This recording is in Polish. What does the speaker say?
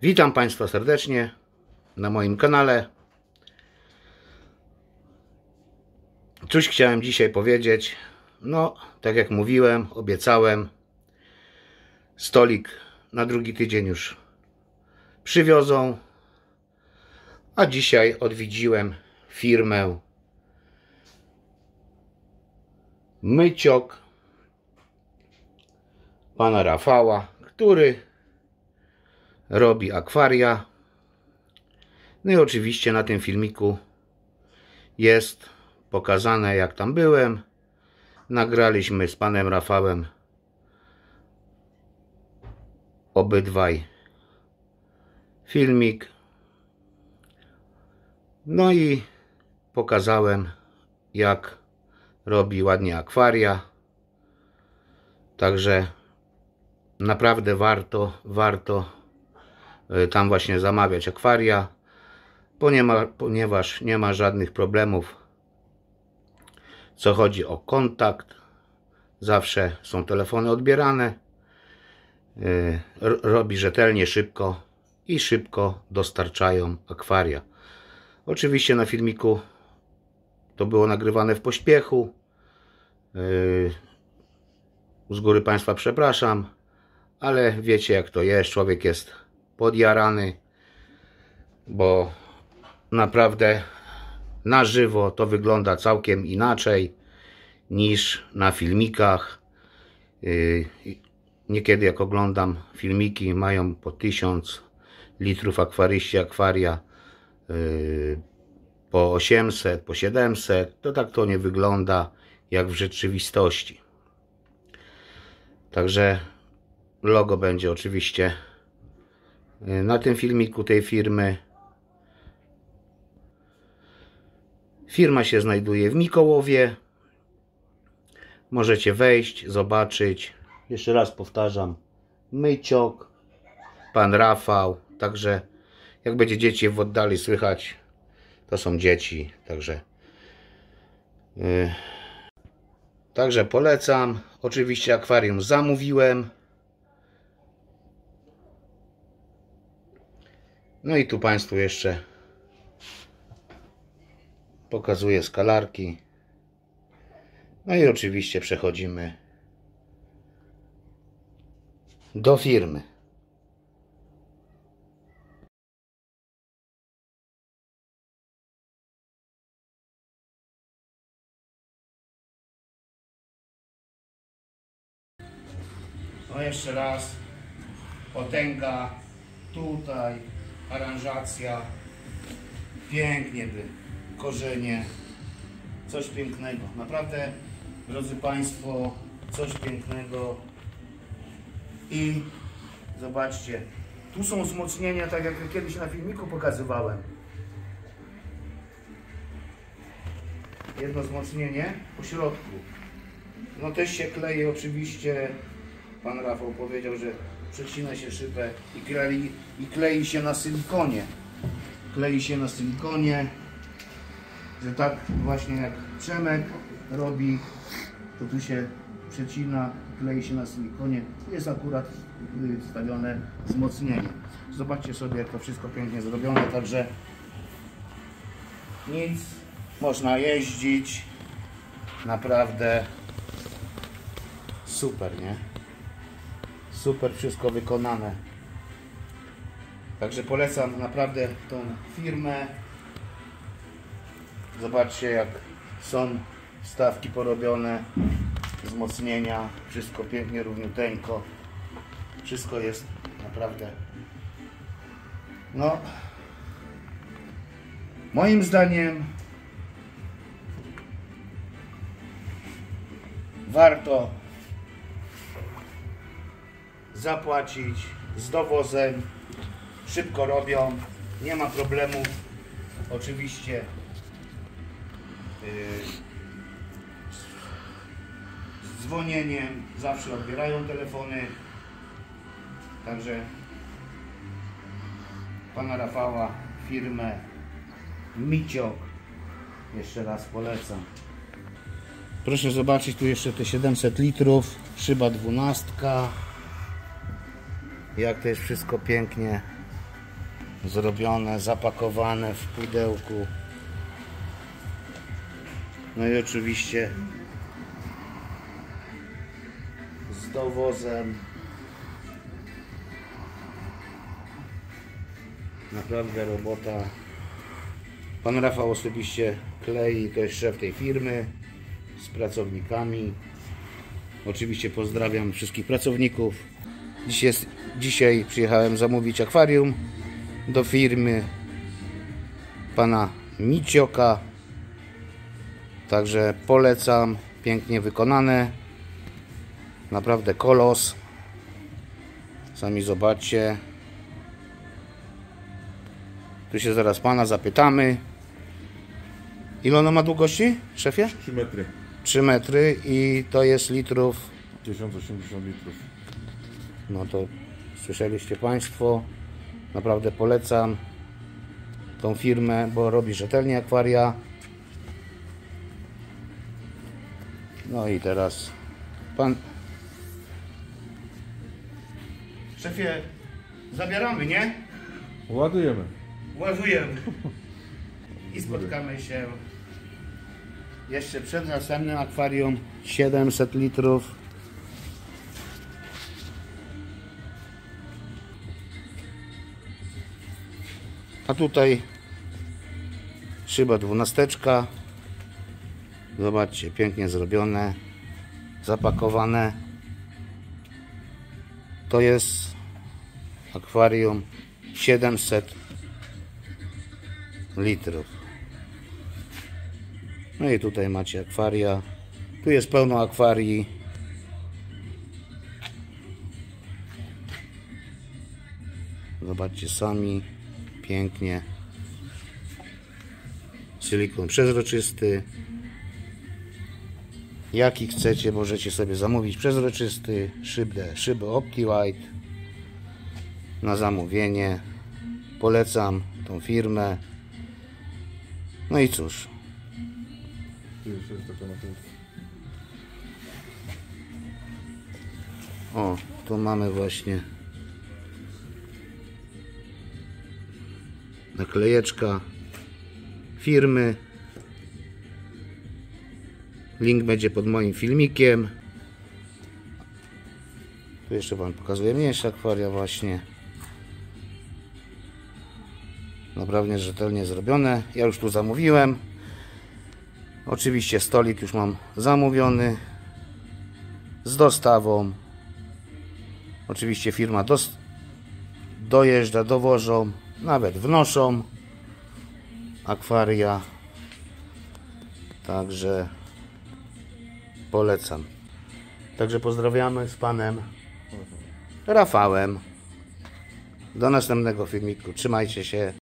Witam Państwa serdecznie na moim kanale. Cóż chciałem dzisiaj powiedzieć? No, tak jak mówiłem, obiecałem, stolik na drugi tydzień już przywiozą, a dzisiaj odwiedziłem firmę Myciok pana Rafała, który robi akwaria. No i oczywiście na tym filmiku jest pokazane, jak tam byłem. Nagraliśmy z panem Rafałem obydwaj filmik. No i pokazałem, jak robi ładnie akwaria. Także naprawdę warto tam właśnie zamawiać akwaria, ponieważ nie ma żadnych problemów, co chodzi o kontakt. Zawsze są telefony odbierane. Robi rzetelnie, szybko i szybko dostarczają akwaria. Oczywiście na filmiku to było nagrywane w pośpiechu. Z góry Państwa przepraszam, ale wiecie, jak to jest. Człowiek jest podjarany, bo naprawdę na żywo to wygląda całkiem inaczej niż na filmikach. Niekiedy jak oglądam filmiki, mają po 1000 litrów akwaryści akwaria, po 800, po 700. To tak to nie wygląda jak w rzeczywistości. Także logo będzie oczywiście na tym filmiku tej firmy. Firma się znajduje w Mikołowie. Możecie wejść, zobaczyć. Jeszcze raz powtarzam, Myciok, pan Rafał. Także jak będzie dzieci w oddali słychać, to są dzieci. Także polecam. Oczywiście akwarium zamówiłem. No i tu Państwu jeszcze pokazuję skalarki. No i oczywiście przechodzimy do firmy. No jeszcze raz, potęga, tutaj aranżacja, pięknie by, korzenie, coś pięknego, naprawdę, drodzy Państwo, coś pięknego. I zobaczcie, tu są wzmocnienia, tak jak kiedyś na filmiku pokazywałem. Jedno wzmocnienie po środku, no też się klei oczywiście. Pan Rafał powiedział, że przecina się szybę i klei się na silikonie. Klei się na silikonie, że tak właśnie jak Przemek robi, to tu się przecina, klei się na silikonie. Jest akurat wstawione wzmocnienie. Zobaczcie sobie, jak to wszystko pięknie zrobione, także nic, można jeździć, naprawdę super, nie? Super wszystko wykonane. Także polecam naprawdę tą firmę. Zobaczcie, jak są wstawki porobione, wzmocnienia, wszystko pięknie, równiuteńko. Wszystko jest naprawdę, no, moim zdaniem warto zapłacić z dowozem. Szybko robią, nie ma problemów. Oczywiście z dzwonieniem zawsze odbierają telefony. Także pana Rafała, firmę Myciok jeszcze raz polecam. Proszę zobaczyć, tu jeszcze te 700 litrów, szyba 12. Jak to jest wszystko pięknie zrobione, zapakowane w pudełku. No i oczywiście z dowozem. Naprawdę robota. Pan Rafał osobiście klei, to jest szef tej firmy, z pracownikami. Oczywiście pozdrawiam wszystkich pracowników. Dzisiaj przyjechałem zamówić akwarium do firmy pana Micioka. Także polecam, pięknie wykonane. Naprawdę kolos. Sami zobaczcie. Tu się zaraz pana zapytamy. Ile ono ma długości, szefie? 3 metry. 3 metry i to jest litrów. 1080 litrów. No to słyszeliście państwo. Naprawdę polecam tą firmę, bo robi rzetelnie akwaria. No i teraz pan... Szefie, zabieramy, nie? Ładujemy. Ładujemy. I spotkamy się jeszcze przed następnym akwarium. 700 litrów. A tutaj szyba 12. Zobaczcie, pięknie zrobione, zapakowane. To jest akwarium 700 litrów. No i tutaj macie akwaria. Tu jest pełno akwarii. Zobaczcie sami. Pięknie. Silikon przezroczysty. Jaki chcecie, możecie sobie zamówić przezroczysty, szybę OptiWhite na zamówienie. Polecam tą firmę. No i cóż. O, tu mamy właśnie naklejeczka firmy. Link będzie pod moim filmikiem. Tu jeszcze wam pokazuję mniejsze akwaria właśnie. Naprawdę rzetelnie zrobione. Ja już tu zamówiłem. Oczywiście stolik już mam zamówiony z dostawą. Oczywiście firma dojeżdża, dowożą, nawet wnoszą akwaria. Także polecam. Także pozdrawiamy z panem Rafałem. Do następnego filmiku. Trzymajcie się.